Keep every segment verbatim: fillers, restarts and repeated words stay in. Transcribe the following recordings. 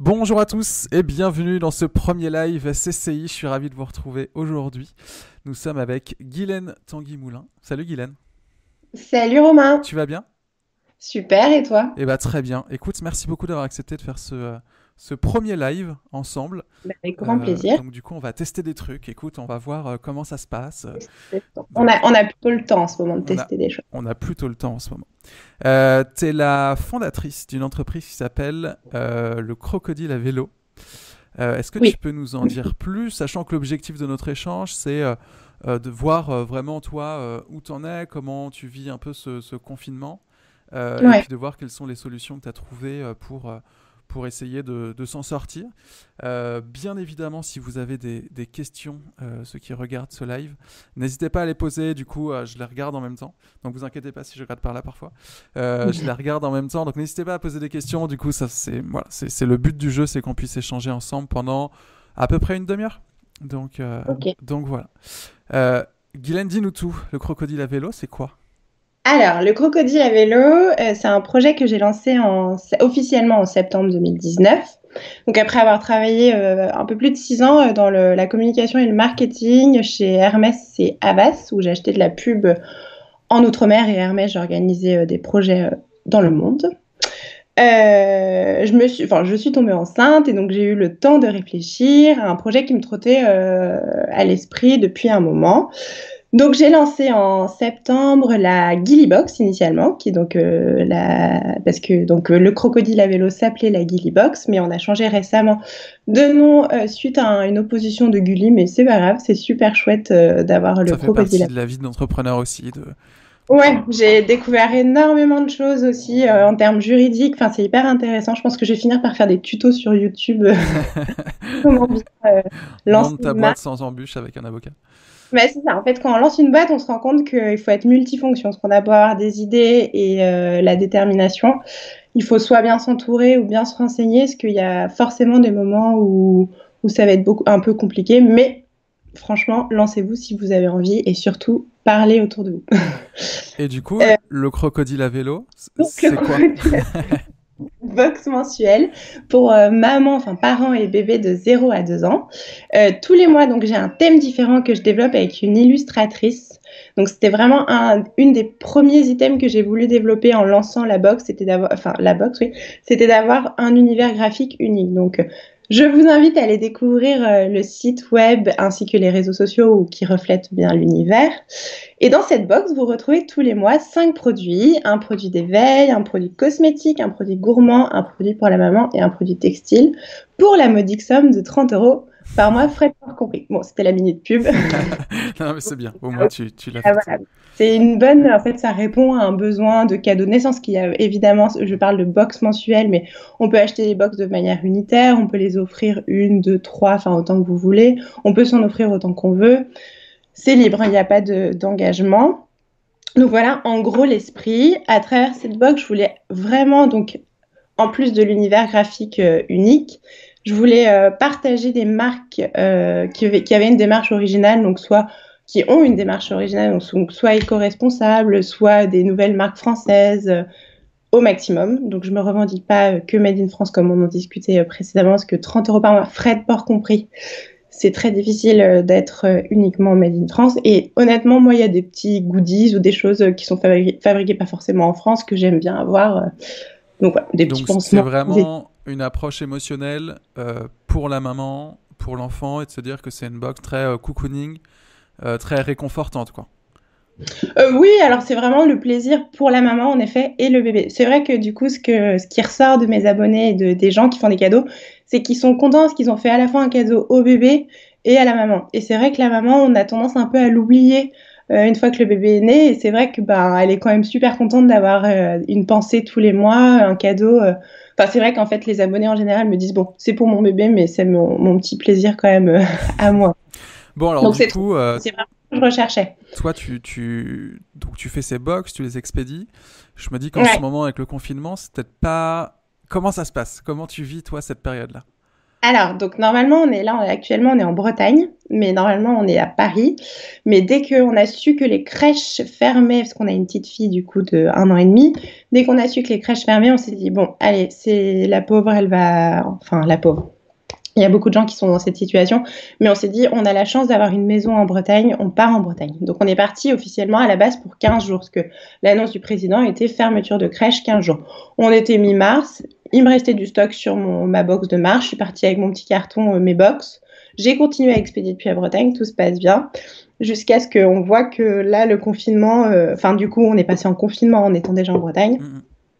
Bonjour à tous et bienvenue dans ce premier live C C I. Je suis ravi de vous retrouver aujourd'hui. Nous sommes avec Guylaine Tanguy-Moulin. Salut Guylaine. Salut Romain, Tu vas bien? super et toi? Eh bah très bien. Écoute, merci beaucoup d'avoir accepté de faire ce, euh, ce premier live ensemble. Bah, avec grand Euh, plaisir. donc du coup, on va tester des trucs. Écoute, on va voir euh, comment ça se passe. On a, Donc on a plutôt le temps en ce moment de on a, tester des choses. on a plutôt le temps en ce moment. Euh, tu es la fondatrice d'une entreprise qui s'appelle euh, le Crocodile à vélo. Euh, Est-ce que Oui. tu peux nous en dire plus, sachant que l'objectif de notre échange, c'est euh, euh, de voir euh, vraiment toi euh, où t'en es, comment tu vis un peu ce, ce confinement, euh, et Ouais. puis de voir quelles sont les solutions que tu as trouvées euh, pour, euh, pour essayer de, de s'en sortir. Euh, bien évidemment, si vous avez des, des questions, euh, ceux qui regardent ce live, n'hésitez pas à les poser, du coup euh, je les regarde en même temps, donc vous inquiétez pas si je regarde par là parfois. Euh, je les regarde en même temps, donc n'hésitez pas à poser des questions, du coup ça c'est voilà, c'est, c'est le but du jeu, c'est qu'on puisse échanger ensemble pendant à peu près une demi-heure. Donc, euh, Ok. donc voilà. Euh, Guylaine, dis-nous tout, le crocodile à vélo, c'est quoi? Alors, le crocodile à vélo, euh, c'est un projet que j'ai lancé en, officiellement en septembre deux mille dix-neuf. Donc, après avoir travaillé euh, un peu plus de six ans euh, dans le- la communication et le marketing chez Hermès et Havas, où j'ai acheté de la pub en Outre-mer et Hermès, j'ai organisé euh, des projets euh, dans le monde. Euh, je me suis, enfin, je suis tombée enceinte et donc j'ai eu le temps de réfléchir à un projet qui me trottait euh, à l'esprit depuis un moment. Donc j'ai lancé en septembre la Gilly Box initialement, qui est donc euh, la, parce que donc euh, le crocodile à vélo s'appelait la Gilly Box, mais on a changé récemment de nom euh, suite à un- une opposition de Gulli, mais c'est pas grave, c'est super chouette euh, d'avoir le Ça fait crocodile partie à de la vie d'entrepreneur aussi. De... Ouais, j'ai découvert énormément de choses aussi euh, en termes juridiques. Enfin, c'est hyper intéressant. Je pense que je vais finir par faire des tutos sur YouTube. euh, comment bien euh, lancer Monte ta une boîte marque. sans embûche avec un avocat. Mais c'est ça. En fait, quand on lance une boîte, on se rend compte qu'il faut être multifonction. Parce qu'on a beau avoir des idées et euh, la détermination, il faut soit bien s'entourer ou bien se renseigner, parce qu'il y a forcément des moments où, où ça va être beaucoup, un peu compliqué. Mais franchement, lancez-vous si vous avez envie et surtout parlez autour de vous. Et du coup, Euh, le crocodile à vélo, donc, le c'est quoi? crocodile box mensuelle pour euh, maman, enfin parents et bébés de zéro à deux ans. Euh, tous les mois, donc j'ai un thème différent que je développe avec une illustratrice. Donc c'était vraiment un, une des premiers items que j'ai voulu développer en lançant la box, c'était d'avoir, enfin la box, oui, c'était d'avoir un univers graphique unique. Donc je vous invite à aller découvrir euh, le site web ainsi que les réseaux sociaux qui reflètent bien l'univers. Et dans cette box, vous retrouvez tous les mois cinq produits, un produit d'éveil, un produit cosmétique, un produit gourmand, un produit pour la maman et un produit textile, pour la modique somme de trente euros par mois, frais de port compris. Bon, c'était la minute pub. Non, mais c'est bien. Au moins, tu, tu l'as Ah, faite. voilà. C'est une bonne, en fait, ça répond à un besoin de cadeau de naissance qui a évidemment, je parle de box mensuelle, mais on peut acheter des box de manière unitaire, on peut les offrir une, deux, trois, enfin autant que vous voulez, on peut s'en offrir autant qu'on veut. C'est libre, il n'y a pas de, d'engagement. Donc voilà, en gros, l'esprit. À travers cette box, je voulais vraiment, donc, en plus de l'univers graphique euh, unique, je voulais euh, partager des marques euh, qui, avaient, qui avaient une démarche originale, donc soit qui ont une démarche originale, donc, donc soit éco-responsables, soit des nouvelles marques françaises euh, au maximum. Donc je me revendique pas euh, que Made in France comme on en discutait euh, précédemment, parce que trente euros par mois, frais de port compris, c'est très difficile euh, d'être euh, uniquement made in France. Et honnêtement, moi, il y a des petits goodies ou des choses euh, qui sont fabriquées, fabriquées pas forcément en France que j'aime bien avoir. euh. Donc, voilà, des petits Donc, c'est pansements. Des... vraiment une approche émotionnelle euh, pour la maman, pour l'enfant, et de se dire que c'est une box très euh, cocooning, euh, très réconfortante, quoi. Euh, oui, alors c'est vraiment le plaisir pour la maman, en effet, et le bébé. C'est vrai que du coup, ce, que, ce qui ressort de mes abonnés et de, des gens qui font des cadeaux, c'est qu'ils sont contents parce qu'ils ont fait à la fois un cadeau au bébé et à la maman. Et c'est vrai que la maman, on a tendance un peu à l'oublier euh, une fois que le bébé est né. Et c'est vrai que bah, elle est quand même super contente d'avoir euh, une pensée tous les mois, un cadeau. euh. Enfin, c'est vrai qu'en fait, les abonnés en général me disent, bon, c'est pour mon bébé, mais c'est mon, mon petit plaisir quand même euh, à moi. Bon, alors Donc du c'est trop- coup, euh, c'est vraiment ce que je recherchais. toi, tu, tu, donc, tu fais ces box, tu les expédies. Je me dis qu'en ce Ouais. moment, avec le confinement, c'est peut-être pas... Comment ça se passe? Comment tu vis, toi, cette période-là? Alors, donc normalement, on est là, on est, actuellement, on est en Bretagne, mais normalement, on est à Paris. Mais dès qu'on a su que les crèches fermaient, parce qu'on a une petite fille du coup de un an et demi, dès qu'on a su que les crèches fermaient, on s'est dit, bon, allez, c'est la pauvre, elle va... Enfin, la pauvre. Il y a beaucoup de gens qui sont dans cette situation, mais on s'est dit, on a la chance d'avoir une maison en Bretagne, on part en Bretagne. Donc on est parti officiellement à la base pour quinze jours, parce que l'annonce du président était fermeture de crèche quinze jours. On était mi-mars, il me restait du stock sur mon, ma box de mars, je suis partie avec mon petit carton, euh, mes box. J'ai continué à expédier depuis la Bretagne, tout se passe bien, jusqu'à ce qu'on voit que là, le confinement, euh, enfin du coup, on est passé en confinement en étant déjà en Bretagne. Mmh.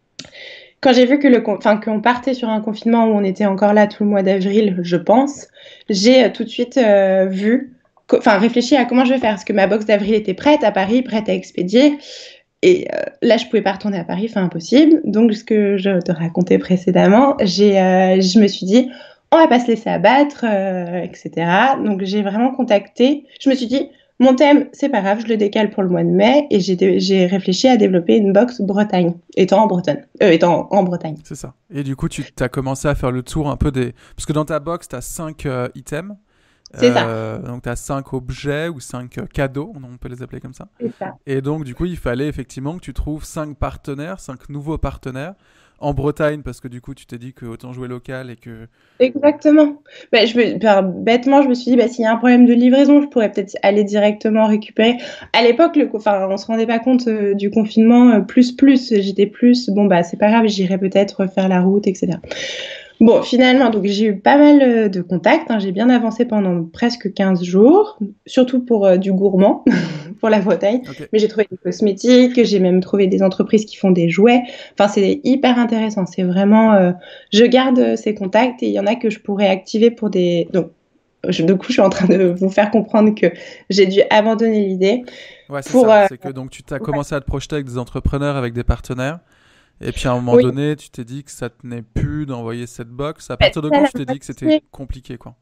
Quand j'ai vu que le, enfin, qu'on partait sur un confinement où on était encore là tout le mois d'avril, je pense, j'ai euh, tout de suite euh, vu, enfin réfléchi à comment je vais faire, parce que ma box d'avril était prête à Paris, prête à expédier, et euh, là je pouvais pas retourner à Paris, enfin impossible. Donc ce que je te racontais précédemment, j'ai, euh, je me suis dit, on va pas se laisser abattre, euh, et cetera. Donc j'ai vraiment contacté, je me suis dit, mon thème, c'est pas grave, je le décale pour le mois de mai et j'ai, j'ai réfléchi à développer une box Bretagne, étant en Bretagne. Euh, étant en Bretagne. C'est ça. Et du coup, tu as commencé à faire le tour un peu des... Parce que dans ta box, tu as cinq euh, items. C'est euh, ça. Donc, tu as cinq objets ou cinq euh, cadeaux, on peut les appeler comme ça. C'est ça. Et donc, du coup, il fallait effectivement que tu trouves cinq partenaires, cinq nouveaux partenaires en Bretagne, parce que du coup, tu t'es dit que autant jouer local et que... Exactement. Bah, je me, bah, bêtement, je me suis dit, bah, s'il y a un problème de livraison, je pourrais peut-être aller directement récupérer. À l'époque, le, enfin, on se rendait pas compte euh, du confinement euh, plus plus. J'étais plus, bon bah c'est pas grave, j'irai peut-être faire la route, et cetera. Bon, finalement, donc j'ai eu pas mal de contacts. Hein, j'ai bien avancé pendant presque quinze jours, surtout pour euh, du gourmand, pour la Bretagne. Okay. Mais j'ai trouvé des cosmétiques, j'ai même trouvé des entreprises qui font des jouets. Enfin, c'est hyper intéressant. C'est vraiment... Euh, je garde ces contacts et il y en a que je pourrais activer pour des... Donc, je, du coup, je suis en train de vous faire comprendre que j'ai dû abandonner l'idée. Ouais, c'est pour, ça. Euh, c'est que donc tu t'as ouais. commencé à te projeter avec des entrepreneurs, avec des partenaires. Et puis à un moment oui. donné, tu t'es dit que ça tenait plus d'envoyer cette box. À partir de quand tu t'es dit que c'était compliqué, quoi?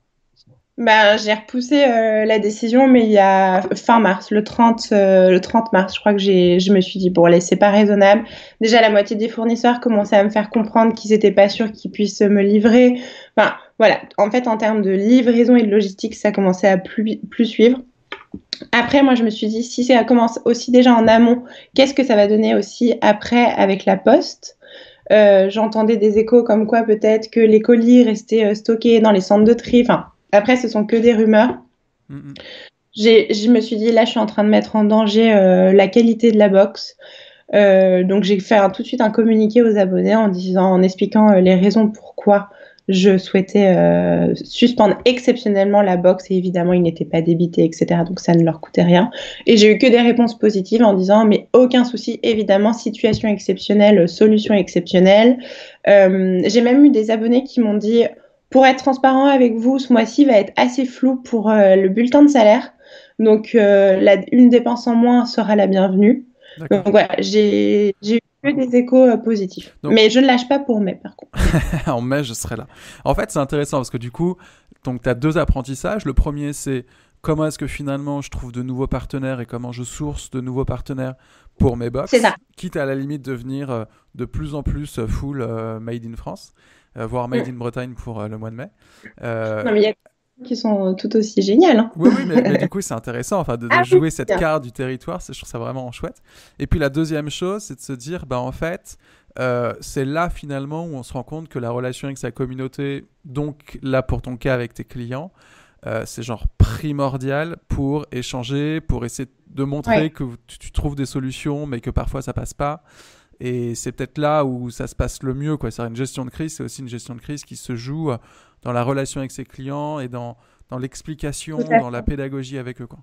Ben, j'ai repoussé euh, la décision, mais il y a fin mars, le trente, euh, le trente mars, je crois que j'ai, je me suis dit, bon, allez, c'est pas raisonnable. Déjà, la moitié des fournisseurs commençaient à me faire comprendre qu'ils n'étaient pas sûrs qu'ils puissent me livrer. Enfin, voilà. En fait, en termes de livraison et de logistique, ça commençait à plus, plus suivre. Après, moi, je me suis dit, si ça commence aussi déjà en amont, qu'est-ce que ça va donner aussi après avec la poste? euh, J'entendais des échos comme quoi peut-être que les colis restaient euh, stockés dans les centres de tri. Enfin, après, ce sont que des rumeurs. Mmh. J'ai, je me suis dit, là, je suis en train de mettre en danger euh, la qualité de la box. Euh, donc, j'ai fait un, tout de suite un communiqué aux abonnés en disant, en expliquant euh, les raisons pourquoi je souhaitais euh, suspendre exceptionnellement la box et évidemment, ils n'étaient pas débités, et cetera. Donc, ça ne leur coûtait rien. Et j'ai eu que des réponses positives en disant, mais aucun souci, évidemment, situation exceptionnelle, solution exceptionnelle. Euh, j'ai même eu des abonnés qui m'ont dit, pour être transparent avec vous, ce mois-ci va être assez flou pour euh, le bulletin de salaire. Donc, euh, la, une dépense en moins sera la bienvenue. D'accord. Donc, voilà, j'ai, j'ai eu que des échos euh, positifs. Donc, mais je ne lâche pas pour mai, par contre. En mai, je serai là. En fait, c'est intéressant parce que du coup, tu as deux apprentissages. Le premier, c'est comment est-ce que finalement je trouve de nouveaux partenaires et comment je source de nouveaux partenaires pour mes box. C'est ça. Quitte à la limite devenir euh, de plus en plus full euh, made in France, euh, voire made in Bretagne pour euh, le mois de mai. Euh... Non, mais il y a qui sont tout aussi géniales. Hein. Oui, oui, mais, mais du coup, c'est intéressant enfin, de, de ah, jouer oui, cette bien. carte du territoire. Je trouve ça vraiment chouette. Et puis, la deuxième chose, c'est de se dire, bah, en fait, euh, c'est là, finalement, où on se rend compte que la relation avec sa communauté, donc là, pour ton cas, avec tes clients, euh, c'est genre primordial pour échanger, pour essayer de montrer ouais. que tu, tu trouves des solutions, mais que parfois, ça passe pas. Et c'est peut-être là où ça se passe le mieux, quoi. C'est une gestion de crise, c'est aussi une gestion de crise qui se joue dans la relation avec ses clients et dans, dans l'explication, dans la pédagogie avec eux, quoi.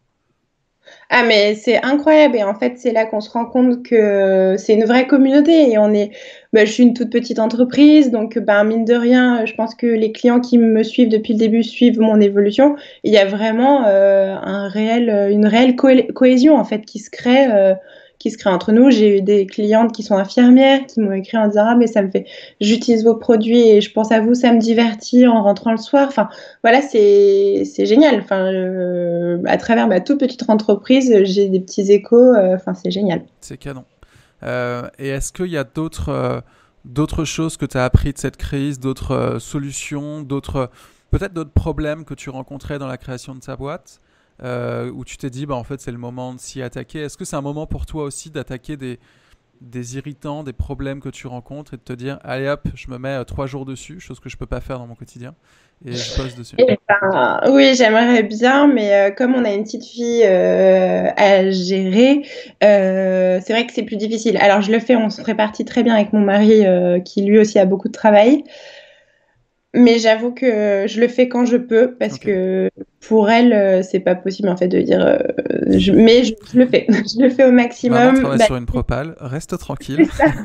Ah mais c'est incroyable et en fait c'est là qu'on se rend compte que c'est une vraie communauté et on est, bah, je suis une toute petite entreprise donc bah, mine de rien je pense que les clients qui me suivent depuis le début suivent mon évolution. Il y a vraiment euh, un réel, une réelle co- cohésion en fait qui se crée. Euh, qui se crée entre nous. J'ai eu des clientes qui sont infirmières qui m'ont écrit en disant ah mais ça me fait, j'utilise vos produits et je pense à vous, ça me divertit en rentrant le soir. Enfin voilà c'est c'est génial. Enfin euh, à travers ma toute petite entreprise j'ai des petits échos. Enfin euh, c'est génial. C'est canon. Euh, et est-ce qu'il y a d'autres euh, d'autres choses que tu as appris de cette crise, d'autres euh, solutions, d'autres peut-être d'autres problèmes que tu rencontrais dans la création de ta boîte, euh, où tu t'es dit, bah, en fait, c'est le moment de s'y attaquer. Est-ce que c'est un moment pour toi aussi d'attaquer des, des irritants, des problèmes que tu rencontres et de te dire, allez hop, je me mets euh, trois jours dessus, chose que je peux pas faire dans mon quotidien, et je pose dessus. Eh ben, oui, j'aimerais bien, mais euh, comme on a une petite fille euh, à gérer, euh, c'est vrai que c'est plus difficile. Alors, je le fais, on se répartit très bien avec mon mari, euh, qui lui aussi a beaucoup de travail. Mais j'avoue que je le fais quand je peux, parce Ok. que pour elle, euh, c'est pas possible en fait de dire. euh, je- mais je, je le fais, je le fais au Maman maximum. travaille Bah, sur une propale, reste c'est tranquille. ça.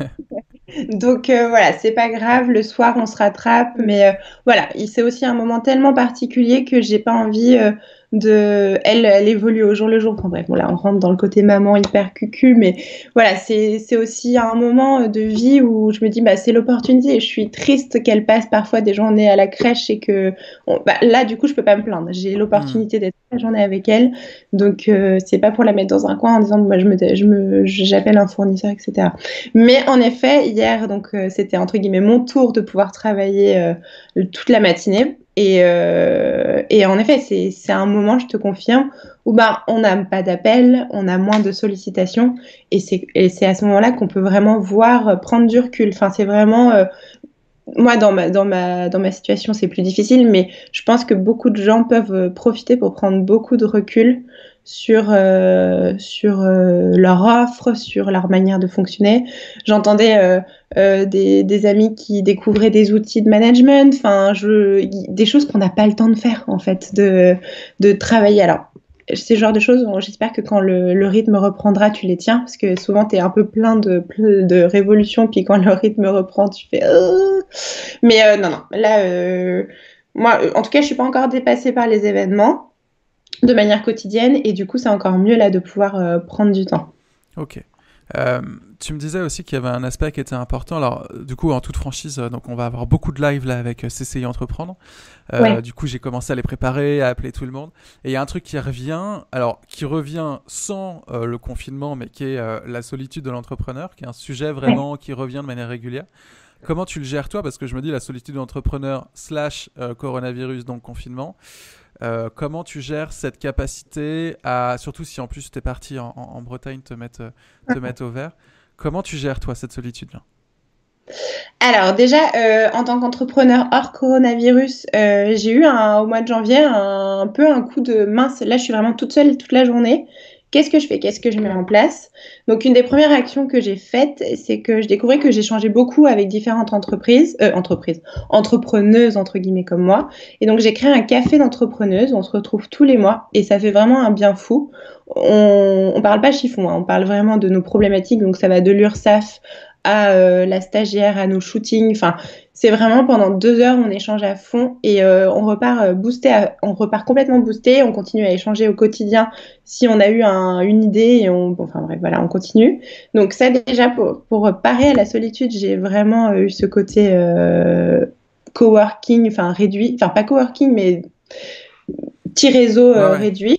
Donc euh, voilà, c'est pas grave, le soir on se rattrape, mais euh, voilà, il- c'est aussi un moment tellement particulier que j'ai pas envie euh, de. Elle, elle évolue au jour le jour. Enfin bref, bon là on rentre dans le côté maman hyper cucu, mais voilà, c'est c'est aussi un moment de vie où je me dis bah c'est l'opportunité et je suis triste qu'elle passe parfois des journées à la crèche et que on- bah, là du coup je peux pas me plaindre. J'ai Hmm. l'opportunité d'être toute la journée avec elle, donc euh, c'est pas pour la mettre dans un coin en disant moi je me je me j'appelle un fournisseur et cetera. Mais en effet, hier, donc euh, c'était entre guillemets mon tour de pouvoir travailler euh, toute la matinée. Et, euh, et en effet, c'est c'est un moment, je te confirme, où bah, on n'a pas d'appel, on a moins de sollicitations. Et c'est et c'est à ce moment-là qu'on peut vraiment voir, euh, prendre du recul. Enfin, c'est vraiment. euh, moi, dans ma, dans ma, dans ma situation, c'est plus difficile, mais je pense que beaucoup de gens peuvent euh, profiter pour prendre beaucoup de recul sur, euh, sur euh, leur offre, sur leur manière de fonctionner. J'entendais euh, euh, des, des amis qui découvraient des outils de management, enfin, je, y- des choses qu'on n'a pas le temps de faire, en fait, de, de travailler. Alors, ces genres de choses, bon, j'espère que quand le, le rythme reprendra, tu les tiens, parce que souvent, tu es un peu plein de, de révolutions, puis quand le rythme reprend, tu fais... Euh mais euh, non, non, là, euh, moi, euh, en tout cas, je suis pas encore dépassée par les événements de manière quotidienne, et du coup, c'est encore mieux là de pouvoir euh, prendre du temps. Ok. Euh, tu me disais aussi qu'il y avait un aspect qui était important. Alors, euh, du coup, en toute franchise, euh, donc on va avoir beaucoup de live là avec euh, C C I Entreprendre. Euh, Ouais, du coup, j'ai commencé à les préparer, à appeler tout le monde. Et il y a un truc qui revient, alors qui revient sans euh, le confinement, mais qui est euh, la solitude de l'entrepreneur, qui est un sujet ouais. vraiment qui revient de manière régulière. Comment tu le gères toi? Parce que je me dis la solitude de l'entrepreneur slash euh, coronavirus, donc confinement. Euh, comment tu gères cette capacité à, surtout si en plus tu es parti en, en- en Bretagne te mettre, te mettre au vert, comment tu gères toi cette solitude-là? Alors déjà, euh, en tant qu'entrepreneur hors coronavirus, euh, j'ai eu un, au mois de janvier un, un peu un coup de mince. Là, je suis vraiment toute seule toute la journée. Qu'est-ce que je fais? Qu'est-ce que je mets en place? Donc, une des premières actions que j'ai faites, c'est que je découvrais que j'échangeais beaucoup avec différentes entreprises, euh, entreprises, entrepreneuses, entre guillemets, comme moi. Et donc, j'ai créé un café d'entrepreneuses. On se retrouve tous les mois et ça fait vraiment un bien fou. On, on parle pas chiffon, hein, on parle vraiment de nos problématiques. Donc, ça va de l'URSSAF à euh, la stagiaire, à nos shootings. Enfin, c'est vraiment pendant deux heures, on échange à fond et euh, on repart euh, boosté, à- on repart complètement boosté. On continue à échanger au quotidien si on a eu un- une idée et on, bon, enfin bref, voilà, on continue. Donc ça déjà pour, pour parer à la solitude, j'ai vraiment euh, eu ce côté euh, coworking, enfin réduit, enfin pas coworking, mais petit réseau Ouais, euh, ouais. réduit.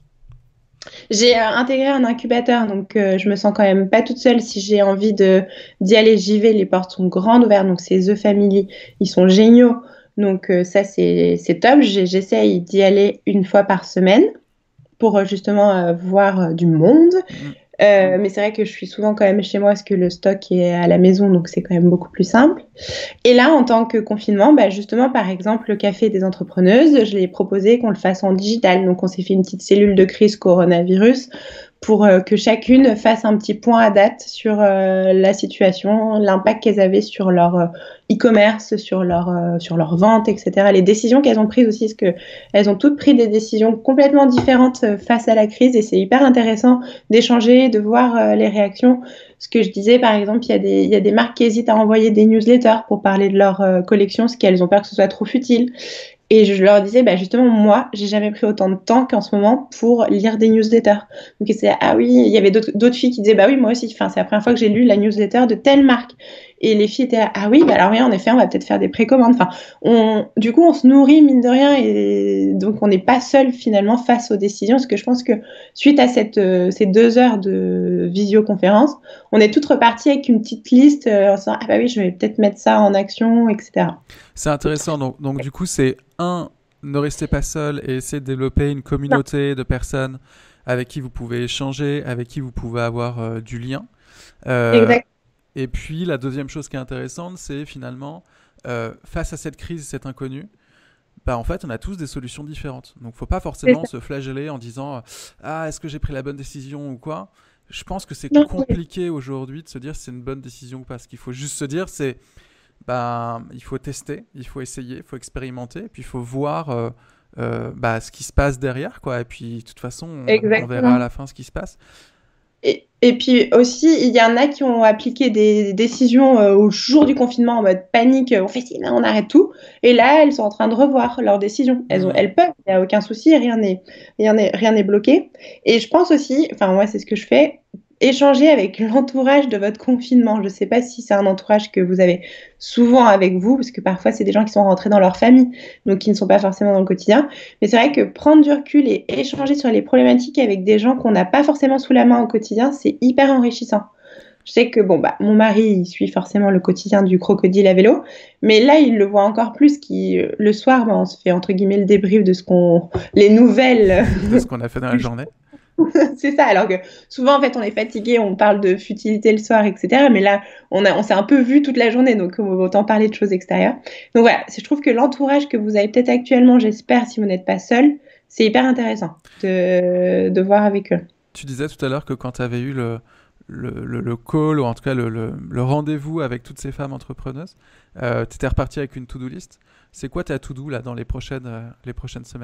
J'ai euh, intégré un incubateur, donc euh, je me sens quand même pas toute seule. Si j'ai envie de d'y aller, j'y vais. Les portes sont grandes ouvertes, donc c'est The Family, ils sont géniaux. Donc euh, ça c'est c'est top. J'ai- J'essaye d'y aller une fois par semaine pour euh, justement euh, voir euh, du monde. Mm. Euh, mais c'est vrai que je suis souvent quand même chez moi parce que le stock est à la maison, donc c'est quand même beaucoup plus simple. Et là, en tant que confinement, bah justement, par exemple, le café des entrepreneuses, je l'ai proposé qu'on le fasse en digital. Donc, on s'est fait une petite cellule de crise coronavirus pour euh, que chacune fasse un petit point à date sur euh, la situation, l'impact qu'elles avaient sur leur euh, e-commerce, sur leur, euh, sur leur vente, et cetera. Les décisions qu'elles ont prises aussi, parce qu'elles ont toutes pris des décisions complètement différentes euh, face à la crise et c'est hyper intéressant d'échanger, de voir euh, les réactions. Ce que je disais, par exemple, il y a des, il y a des marques qui hésitent à envoyer des newsletters pour parler de leur euh, collection, parce qu'elles ont peur que ce soit trop futile. Et je leur disais, bah justement, moi, j'ai jamais pris autant de temps qu'en ce moment pour lire des newsletters. Donc, c'est, ah oui, il y avait d'autres d'autres filles qui disaient, bah oui, moi aussi, enfin, c'est la première fois que j'ai lu la newsletter de telle marque. Et les filles étaient, là, ah oui, bah alors oui, en effet, on va peut-être faire des précommandes. Enfin, on, du coup, on se nourrit, mine de rien, et donc on n'est pas seul finalement face aux décisions, parce que je pense que suite à cette, euh, ces deux heures de visioconférence, on est toutes reparties avec une petite liste euh, en se disant, ah bah oui, je vais peut-être mettre ça en action, et cetera. C'est intéressant. Donc, donc du coup, c'est un. ne restez pas seul et essayez de développer une communauté non. de personnes avec qui vous pouvez échanger, avec qui vous pouvez avoir euh, du lien. Euh, exact. Et puis, la deuxième chose qui est intéressante, c'est finalement, euh, face à cette crise, cet inconnu, bah, en fait, on a tous des solutions différentes. Donc, il ne faut pas forcément se flageller en disant « Ah, est-ce que j'ai pris la bonne décision ou quoi ?» Je pense que c'est non, compliqué oui. aujourd'hui de se dire si c'est une bonne décision ou pas. Ce qu'il faut juste se dire, c'est bah, il faut tester, il faut essayer, il faut expérimenter, et puis il faut voir euh, euh, bah, ce qui se passe derrière, quoi. Et puis, de toute façon, on, on verra à la fin ce qui se passe. Et, et puis aussi, il y en a qui ont appliqué des, des décisions euh, au jour du confinement en mode panique. On fait si, là, on arrête tout. Et là, elles sont en train de revoir leurs décisions. Elles, ont, elles peuvent, il n'y a aucun souci, rien n'est, rien n'est, rien n'est bloqué. Et je pense aussi, enfin moi, c'est ce que je fais, échanger avec l'entourage de votre confinement. Je ne sais pas si c'est un entourage que vous avez souvent avec vous, parce que parfois, c'est des gens qui sont rentrés dans leur famille, donc qui ne sont pas forcément dans le quotidien. Mais c'est vrai que prendre du recul et échanger sur les problématiques avec des gens qu'on n'a pas forcément sous la main au quotidien, c'est hyper enrichissant. Je sais que bon, bah, mon mari, il suit forcément le quotidien du crocodile à vélo, mais là, il le voit encore plus. Qui, le soir, bah, on se fait entre guillemets le débrief de ce qu'on, les nouvelles. De ce qu'on a fait dans la journée. C'est ça, alors que souvent, en fait, on est fatigué, on parle de futilité le soir, et cetera. Mais là, on, a, on s'est un peu vu toute la journée, donc autant parler de choses extérieures. Donc voilà, je trouve que l'entourage que vous avez peut-être actuellement, j'espère, si vous n'êtes pas seul, c'est hyper intéressant de, de voir avec eux. Tu disais tout à l'heure que quand tu avais eu le, le, le, le call, ou en tout cas le, le, le rendez-vous avec toutes ces femmes entrepreneuses, euh, tu étais reparti avec une to-do list. C'est quoi ta to-do là, dans les prochaines, euh, les prochaines semaines ?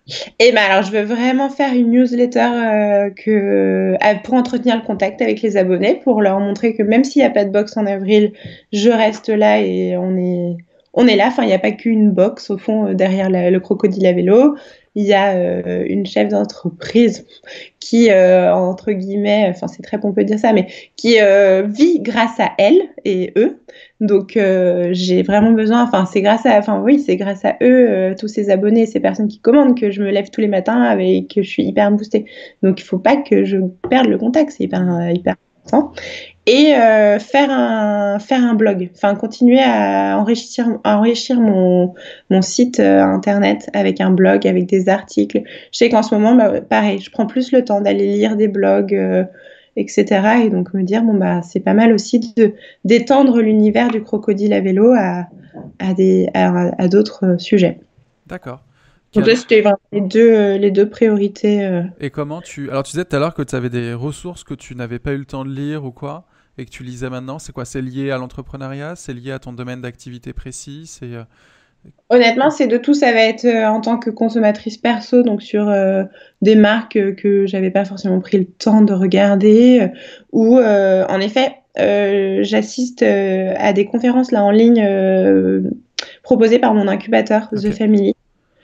Et ben alors, je veux vraiment faire une newsletter euh, que, euh, pour entretenir le contact avec les abonnés, pour leur montrer que même s'il n'y a pas de box en avril, je reste là et on est, on est là. Enfin, il n'y a pas qu'une box au fond euh, derrière la, le crocodile à vélo. Il y a euh, une chef d'entreprise qui, euh, entre guillemets, enfin c'est très pompeux de dire ça, mais qui euh, vit grâce à elle et eux. Donc euh, j'ai vraiment besoin, enfin c'est grâce à, enfin oui, c'est grâce à eux, euh, tous ces abonnés, ces personnes qui commandent, que je me lève tous les matins et que je suis hyper boostée. Donc il faut pas que je perde le contact, c'est hyper hyper important. Et euh, faire un faire un blog, enfin continuer à enrichir à enrichir mon mon site euh, internet avec un blog, avec des articles. Je sais qu'en ce moment, bah, pareil, je prends plus le temps d'aller lire des blogs, euh, et cetera. Et donc me dire bon bah c'est pas mal aussi de d'étendre l'univers du crocodile à vélo à à des à, à d'autres sujets. D'accord. Donc là, c'était vraiment les deux, les deux priorités. Euh... Et comment tu... Alors, tu disais tout à l'heure que tu avais des ressources que tu n'avais pas eu le temps de lire ou quoi, et que tu lisais maintenant. C'est quoi ? C'est lié à l'entrepreneuriat ? C'est lié à ton domaine d'activité précis ? C'est... Honnêtement, c'est de tout. Ça va être euh, en tant que consommatrice perso, donc sur euh, des marques euh, que j'avais pas forcément pris le temps de regarder, euh, ou euh, en effet, euh, j'assiste euh, à des conférences là en ligne euh, proposées par mon incubateur Okay. The Family.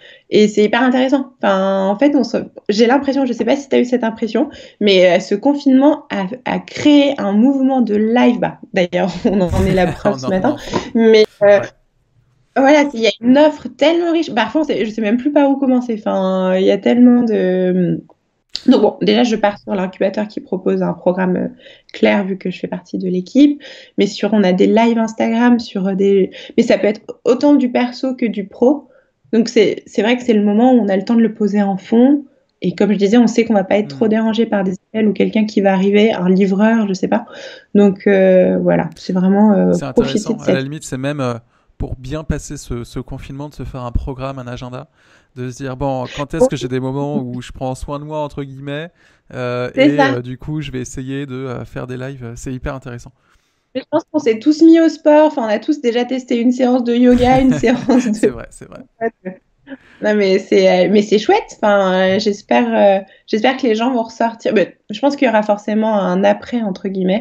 Et c'est hyper intéressant. Enfin, en fait, on se... j'ai l'impression, je ne sais pas si tu as eu cette impression, mais euh, ce confinement a, a créé un mouvement de live. Bah, d'ailleurs, on en est la preuve ce matin. Mais euh, ouais. Voilà, il y a une offre tellement riche. Parfois, je ne sais même plus par où commencer. Enfin, il y a tellement de... Donc bon, déjà, je pars sur l'incubateur qui propose un programme clair, vu que je fais partie de l'équipe. Mais sur, on a des lives Instagram, sur des... Mais ça peut être autant du perso que du pro. Donc, c'est, c'est vrai que c'est le moment où on a le temps de le poser en fond. Et comme je disais, on sait qu'on ne va pas être trop dérangé par des appels ou quelqu'un qui va arriver, un livreur, je ne sais pas. Donc, euh, voilà, c'est vraiment euh, c'est profiter de cette... cette... À la limite, c'est même euh, pour bien passer ce, ce confinement, de se faire un programme, un agenda, de se dire, bon, quand est-ce que j'ai des moments où je prends soin de moi, entre guillemets, euh, et euh, du coup, je vais essayer de euh, faire des lives. C'est hyper intéressant. Je pense qu'on s'est tous mis au sport. Enfin, on a tous déjà testé une séance de yoga, une séance de... C'est vrai, c'est vrai. Non, mais c'est, mais c'est chouette. Enfin, j'espère, euh, j'espère que les gens vont ressortir. Ben, je pense qu'il y aura forcément un après, entre guillemets.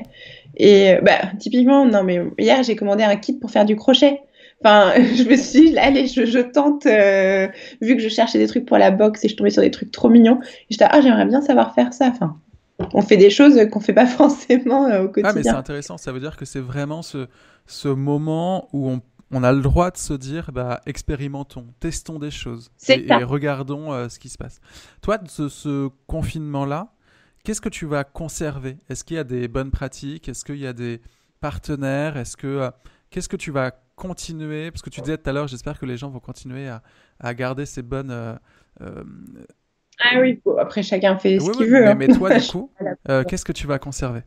Et bah, typiquement, non, mais hier, j'ai commandé un kit pour faire du crochet. Enfin, je me suis dit, allez, je, je tente, euh, vu que je cherchais des trucs pour la boxe et je tombais sur des trucs trop mignons. Et j'étais, ah, j'aimerais bien savoir faire ça. Enfin, on fait des choses qu'on fait pas forcément euh, au quotidien. Ah, mais c'est intéressant. Ça veut dire que c'est vraiment ce, ce moment où on, on a le droit de se dire, bah, expérimentons, testons des choses et, et regardons euh, ce qui se passe. Toi, de ce, ce confinement-là, qu'est-ce que tu vas conserver ? Est-ce qu'il y a des bonnes pratiques ? Est-ce qu'il y a des partenaires ? Est-ce que, euh, qu'est-ce que tu vas continuer, parce que tu disais tout à l'heure, j'espère que les gens vont continuer à, à garder ces bonnes... Euh, euh, Ah oui, bon, après chacun fait ce oui, oui, qu'il veut. mais, Hein. mais toi, du coup, euh, qu'est-ce que tu vas conserver?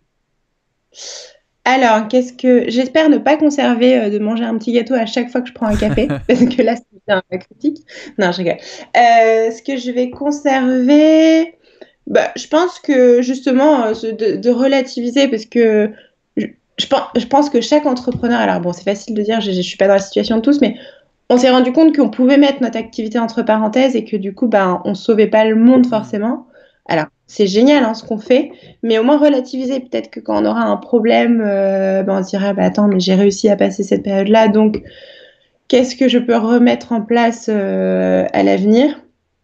Alors, qu'est-ce que j'espère ne pas conserver euh, de manger un petit gâteau à chaque fois que je prends un café, parce que là, c'est bien la critique. Non, je rigole. Euh, ce que je vais conserver, bah, je pense que justement, euh, ce- de, de relativiser, parce que je, je pense, je pense que chaque entrepreneur, alors bon, c'est facile de dire, je, je suis pas dans la situation de tous, mais on s'est rendu compte qu'on pouvait mettre notre activité entre parenthèses et que du coup, ben, on sauvait pas le monde Hmm. forcément. Alors, c'est génial hein, ce qu'on fait, mais au moins relativiser. Peut-être que quand on aura un problème, euh, ben, on se dira, bah, attends, mais j'ai réussi à passer cette période-là, donc qu'est-ce que je peux remettre en place euh, à l'avenir?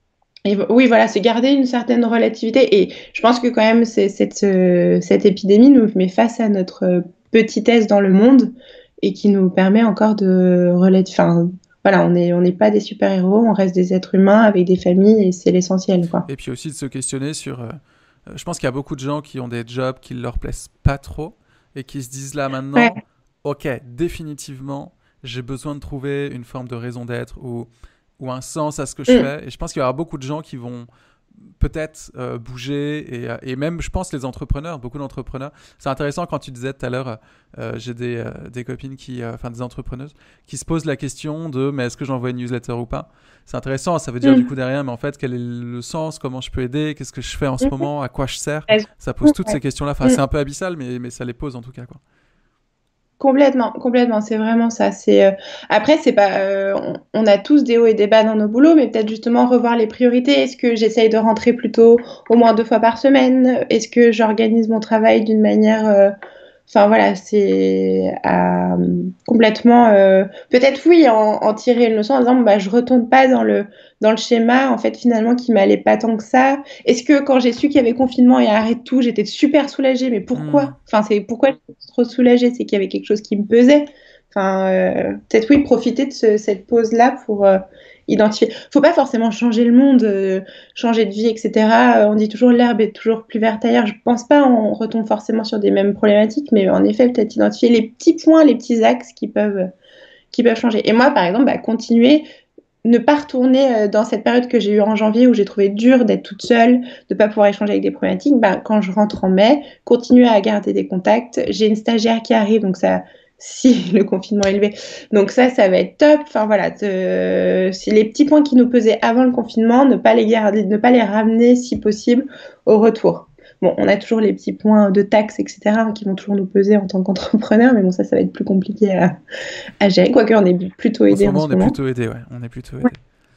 Et oui, voilà, c'est garder une certaine relativité. Et je pense que quand même, c'est, cette, euh, cette épidémie nous met face à notre euh, petitesse dans le monde et qui nous permet encore de relativiser. Enfin, voilà, on n'est on n'est pas des super-héros, on reste des êtres humains avec des familles et c'est l'essentiel, quoi. Et puis aussi de se questionner sur... euh, euh, je pense qu'il y a beaucoup de gens qui ont des jobs qui leur plaisent pas trop et qui se disent là Ouais. maintenant, ok, définitivement, j'ai besoin de trouver une forme de raison d'être ou, ou un sens à ce que je Mm. fais. Et je pense qu'il y aura beaucoup de gens qui vont peut-être euh, bouger et, euh, et même je pense les entrepreneurs, beaucoup d'entrepreneurs, c'est intéressant quand tu disais tout à l'heure euh, j'ai des, euh, des copines qui euh, enfin des entrepreneuses qui se posent la question de mais est-ce que j'envoie une newsletter ou pas. C'est intéressant, ça veut dire du Mm. coup derrière mais en fait quel est le sens, comment je peux aider, qu'est-ce que je fais en ce Mm. moment, à quoi je sers, Raison. ça pose toutes Ouais. ces questions là, enfin Mm. c'est un peu abyssal mais, mais ça les pose en tout cas quoi. Complètement, complètement, c'est vraiment ça. C'est euh, après, c'est pas, euh, on, on a tous des hauts et des bas dans nos boulots, mais peut-être justement revoir les priorités. Est-ce que j'essaye de rentrer plutôt au moins deux fois par semaine? Est-ce que j'organise mon travail d'une manière, euh, enfin voilà, c'est euh, complètement, euh, peut-être oui, en, en tirer une leçon en disant, bon, bah, je retourne pas dans le dans le schéma en fait finalement qui m'allait pas tant que ça. Est-ce que quand j'ai su qu'il y avait confinement et arrêt de tout, j'étais super soulagée, mais Hmm. pourquoi? Enfin, c'est pourquoi j'étais trop soulagée, c'est qu'il y avait quelque chose qui me pesait. Enfin, euh, peut-être oui, profiter de ce- cette pause-là pour euh, identifier. Faut pas forcément changer le monde, euh, changer de vie, et cetera. Euh, on dit toujours l'herbe est toujours plus verte ailleurs. Je pense pas, on retombe forcément sur des mêmes problématiques, mais en effet, peut-être identifier les petits points, les petits axes qui peuvent, qui peuvent changer. Et moi, par exemple, bah, continuer ne pas retourner euh, dans cette période que j'ai eue en janvier où j'ai trouvé dur d'être toute seule, de ne pas pouvoir échanger avec des problématiques, ben, quand je rentre en mai, continuer à garder des contacts. J'ai une stagiaire qui arrive, donc ça, si le confinement est élevé, donc ça, ça va être top. Enfin voilà, de, c'est les petits points qui nous pesaient avant le confinement, ne pas les garder, ne pas les ramener si possible au retour. Bon, on a toujours les petits points de taxes, et cetera, hein, qui vont toujours nous peser en tant qu'entrepreneur, mais bon, ça, ça va être plus compliqué à, à gérer. Quoique, on est plutôt En ce aidé en moment ce on est moment. plutôt aidé, ouais, on est plutôt Ouais. aidé.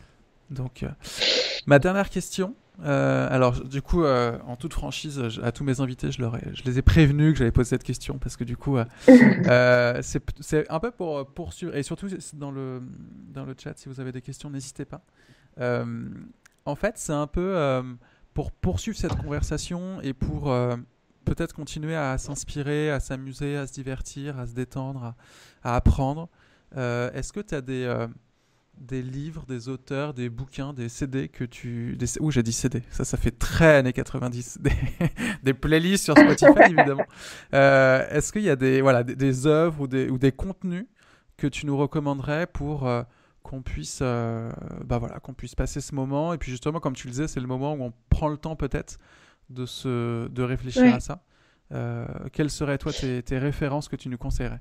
Donc euh, ma dernière question, euh, alors du coup, euh, en toute franchise, je- à tous mes invités, je, leur ai- je les ai prévenus que j'allais poser cette question parce que du coup, euh, euh, c'est c'est un peu pour euh, poursuivre, et surtout c'est dans le, dans le chat, si vous avez des questions, n'hésitez pas. Euh, En fait, c'est un peu euh, pour poursuivre cette conversation et pour euh, peut-être continuer à s'inspirer, à s'amuser, à se divertir, à se détendre, à, à apprendre. Euh, Est-ce que tu as des... euh, des livres, des auteurs, des bouquins, des C D que tu... Des... Ouh, j'ai dit C D, ça, ça fait très années quatre-vingt-dix. Des, des playlists sur Spotify, évidemment. Euh, Est-ce qu'il y a des, voilà, des, des œuvres ou des, ou des contenus que tu nous recommanderais pour euh, qu'on puisse, euh, bah voilà, qu'on puisse passer ce moment? Et puis justement, comme tu le disais, c'est le moment où on prend le temps peut-être de, se, de réfléchir à Ouais. ça. Euh, quelles seraient, toi, tes, tes références que tu nous conseillerais?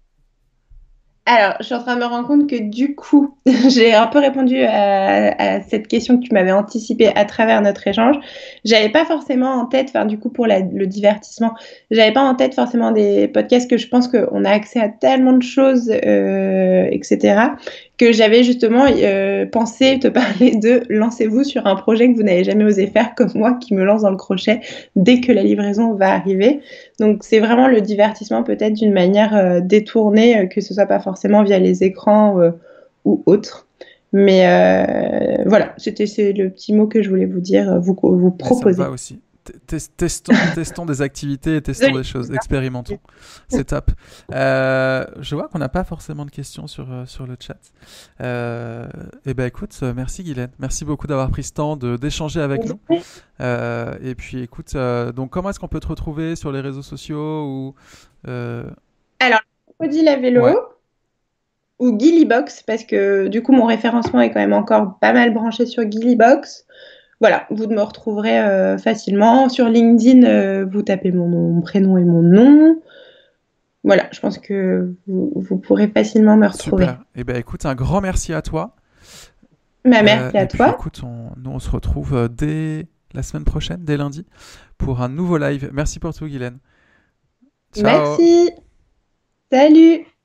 Alors, je suis en train de me rendre compte que du coup, j'ai un peu répondu à, à cette question que tu m'avais anticipée à travers notre échange. J'avais pas forcément en tête, enfin du coup pour la- le divertissement, j'avais pas en tête forcément des podcasts que je pense qu'on a accès à tellement de choses, euh, et cetera, que j'avais justement euh, pensé te parler de lancez-vous sur un projet que vous n'avez jamais osé faire comme moi qui me lance dans le crochet dès que la livraison va arriver. Donc c'est vraiment le divertissement peut-être d'une manière euh, détournée, euh, que ce soit pas forcément via les écrans euh, ou autre. Mais euh, voilà, c'était c'est le petit mot que je voulais vous dire, euh, vous, vous Mais ça me va proposer. aussi. Tes- Testons, testons des activités et testons Désolée. des choses, expérimentons. C'est top. Euh, je vois qu'on n'a pas forcément de questions sur, euh, sur le chat. Euh, eh ben écoute, euh, merci Guylaine. Merci beaucoup d'avoir pris ce temps de, d'échanger avec nous. Euh, et puis écoute, euh, donc comment est-ce qu'on peut te retrouver sur les réseaux sociaux ou euh, Alors, Odile à vélo, ouais, ou Gillybox, parce que du coup, mon référencement est quand même encore pas mal branché sur Gillybox. Voilà, vous me retrouverez euh, facilement. Sur LinkedIn, euh, vous tapez mon, nom, mon prénom et mon nom. Voilà, je pense que vous, vous pourrez facilement me retrouver. Super. Eh bien, écoute, un grand merci à toi. Bah, Euh, merci à et puis, toi. écoute, on, nous, on se retrouve euh, dès la semaine prochaine, dès lundi, pour un nouveau live. Merci pour tout, Guylaine. Ciao. Merci. Salut.